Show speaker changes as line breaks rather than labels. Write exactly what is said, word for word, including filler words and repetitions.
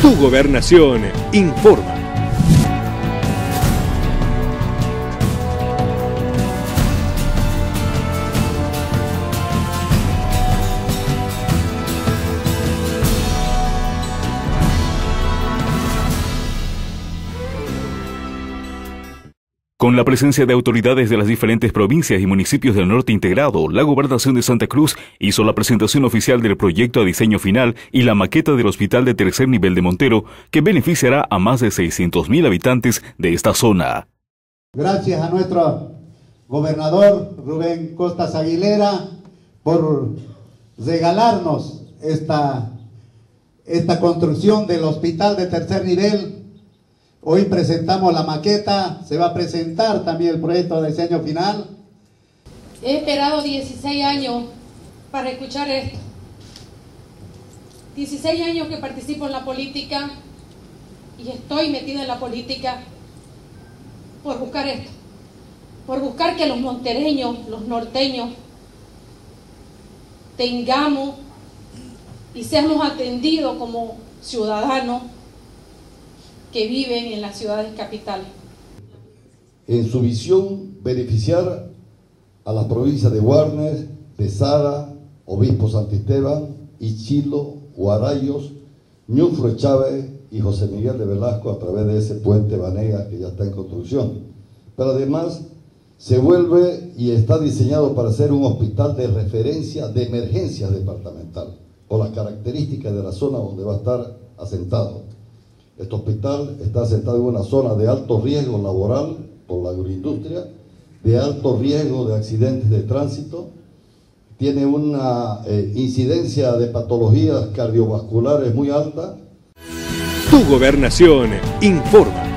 Tu Gobernación informa.
Con la presencia de autoridades de las diferentes provincias y municipios del norte integrado, la Gobernación de Santa Cruz hizo la presentación oficial del proyecto a diseño final y la maqueta del hospital de tercer nivel de Montero, que beneficiará a más de seiscientos mil habitantes de esta zona.
Gracias a nuestro gobernador Rubén Costas Aguilera por regalarnos esta, esta construcción del hospital de tercer nivel. Hoy presentamos la maqueta, se va a presentar también el proyecto de diseño final.
He esperado dieciséis años para escuchar esto. dieciséis años que participo en la política y estoy metida en la política por buscar esto. Por buscar que los montereños, los norteños, tengamos y seamos atendidos como ciudadanos que viven en las ciudades capitales.
En su visión, beneficiar a las provincias de Guarnes, de Sara, Obispo Santisteban, Ichilo, Huarayos, Ñuflo Chávez y José Miguel de Velasco a través de ese puente Banega que ya está en construcción. Pero además se vuelve y está diseñado para ser un hospital de referencia de emergencias departamental, por las características de la zona donde va a estar asentado. Este hospital está asentado en una zona de alto riesgo laboral por la agroindustria, de alto riesgo de accidentes de tránsito, tiene una eh, incidencia de patologías cardiovasculares muy alta.
Tu Gobernación informa.